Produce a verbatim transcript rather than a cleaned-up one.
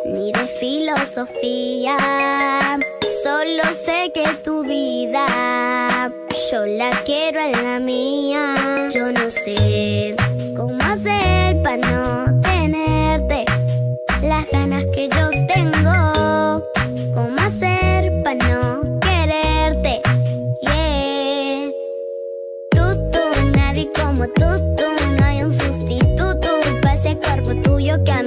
ni de filosofía. Solo sé que tu vida yo la quiero en la mía. Yo no sé cómo hacer para no tenerte las ganas que yo tengo. Cómo hacer para no quererte, yeah. Tú, tú, nadie como tú, tú. No hay un sustituto para ese cuerpo tuyo que a mí